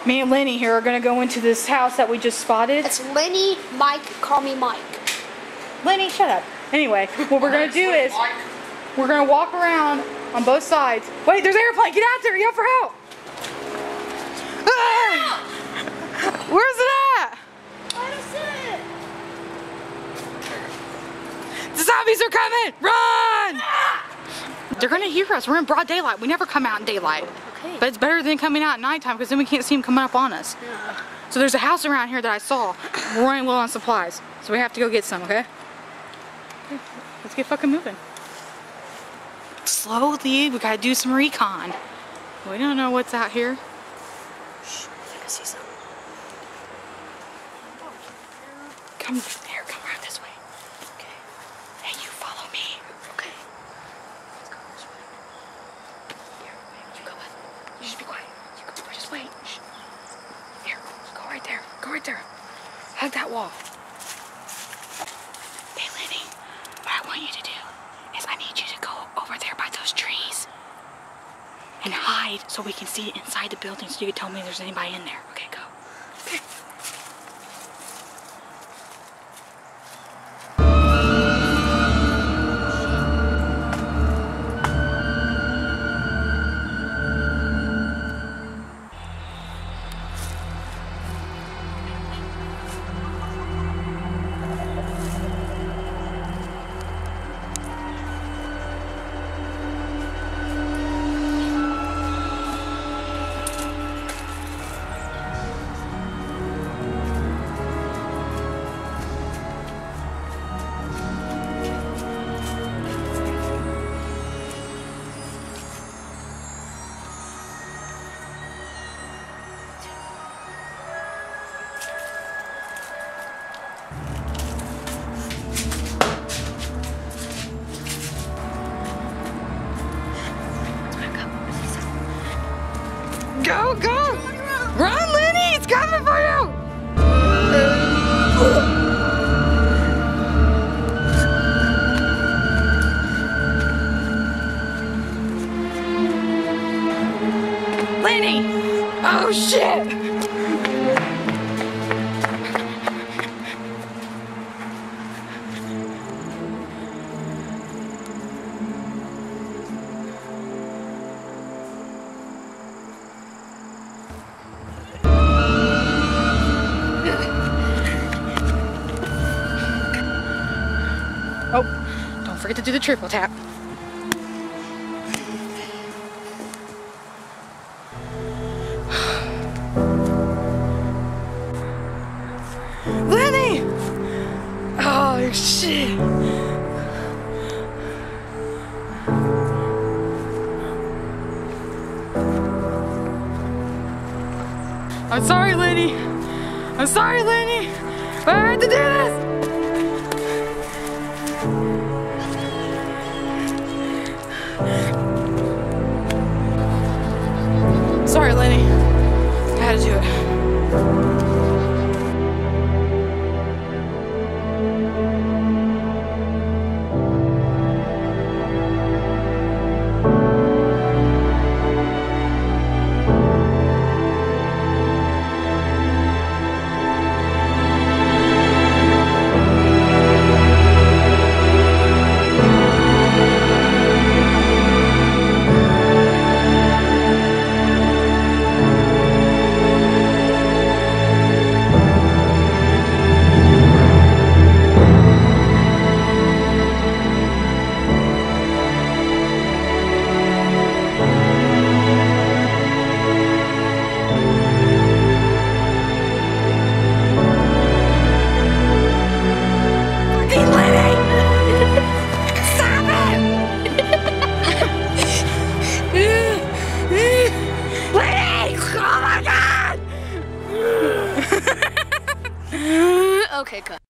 Me and Lenny here are gonna go into this house that we just spotted. It's Lenny, Mike, call me Mike. Lenny, shut up. Anyway, what we're gonna do is we're gonna walk around on both sides. Wait, there's an airplane. Get out there. Yell for help. Ah! Where's it at? I don't see it. The zombies are coming. Run! They're gonna hear us. We're in broad daylight. We never come out in daylight. Okay. But it's better than coming out at nighttime because then we can't see them coming up on us. Yeah. So there's a house around here that I saw. We're running low on supplies. So we have to go get some, okay? Let's get fucking moving. Slowly, we gotta do some recon. We don't know what's out here. Shh, I think I see something. Come here, come around this way. Okay. Hey, you follow me. Okay. Let's go this way. Here, you go with. You just be quiet. You go, just wait. Shh. Here, go right there. Go right there. Hug that wall. Hey, Lenny, what I want you to do is I need you to go over there by those trees and hide so we can see inside the building so you can tell me if there's anybody in there. Okay, go. Okay. Go, go! Run, Lenny! It's coming for you! Lenny! Oh, shit! Oh, don't forget to do the triple tap. Lenny! Oh, shit. I'm sorry, Lenny. I'm sorry, Lenny. But I had to do this. Sorry, Lenny. I had to do it. Okay, cut.